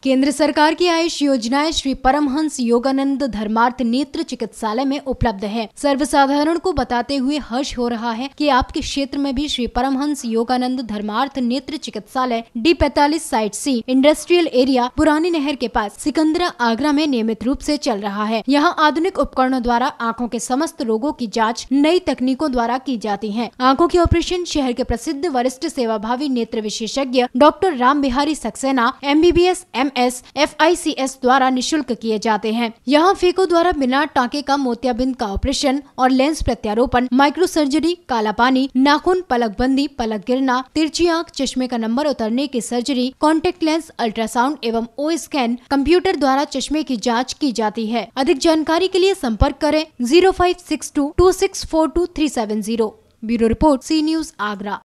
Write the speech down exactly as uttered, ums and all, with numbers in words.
केंद्र सरकार की आयुष योजनाएं श्री परमहंस योगानंद धर्मार्थ नेत्र चिकित्सालय में उपलब्ध है। सर्वसाधारण को बताते हुए हर्ष हो रहा है कि आपके क्षेत्र में भी श्री परमहंस योगानंद धर्मार्थ नेत्र चिकित्सालय डी पैतालीस साइट सी इंडस्ट्रियल एरिया पुरानी नहर के पास सिकंदरा आगरा में नियमित रूप से चल रहा है। यहाँ आधुनिक उपकरणों द्वारा आँखों के समस्त रोगों की जाँच नई तकनीकों द्वारा की जाती है। आँखों के ऑपरेशन शहर के प्रसिद्ध वरिष्ठ सेवाभावी नेत्र विशेषज्ञ doctor Ram Bihari Saxena M B B S M S F I C S द्वारा निशुल्क किए जाते हैं। यहाँ फेको द्वारा बिना टाँके का मोतियाबिंद का ऑपरेशन और लेंस प्रत्यारोपण, माइक्रो सर्जरी, काला पानी, नाखून, पलकबंदी, पलक गिरना, तिरछी आँख, चश्मे का नंबर उतरने की सर्जरी, कॉन्टेक्ट लेंस, अल्ट्रासाउंड एवं ओ स्कैन, कंप्यूटर द्वारा चश्मे की जाँच की जाती है। अधिक जानकारी के लिए संपर्क करें zero five six two two six four two three seven zero. Bureau report, C news Agra.